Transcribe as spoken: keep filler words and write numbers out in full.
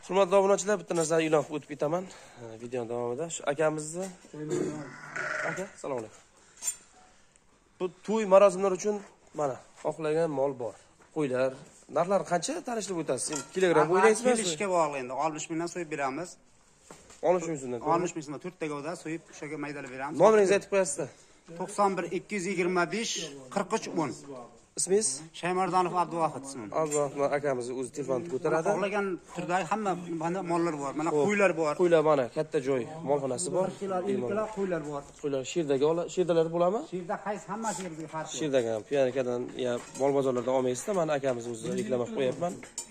Hurmatli obunachilar, bitta narsani e'lon qilib o'tib ketaman. Video davomida shu akamizni aka, assalomu alaykum. Bu to'y marosimlar uchun mana xohlagan mol bor. Qo'ylar, narxlar qancha tanishtirib o'tasiz? Sen kilogramm o'ylaysizmi? Kelishga bog'liq endi. oltmish mingdan so'yib beramiz. oltmish ming so'mdan. oltmish ming so'mdan to'rtta govda so'yib o'shaga maydalab beramiz. Nomeringizni aytib qo'yasizlar. to'qson bir ikki yuz yigirma besh qirq uch o'n. Ismingiz? Shaymardonov Abduvohid ismim. Abduvohid akamiz o'zi telefonni ko'taradi. Xohlagan turdagi hamma mana mollar bor. Mana qo'ylar bor. Qo'ylar mana katta joy, molxonasi bor. Ilklar qo'ylar bor. Qo'ylar sherdagi, shirdalar bo'ladimi? Sherda qaysi hammasi yerga farqi. Sherdagi ham, piyanikadan, ya mol bozorlardan olmaysizda, mana akamiz o'zi reklama qilib qo'yapman.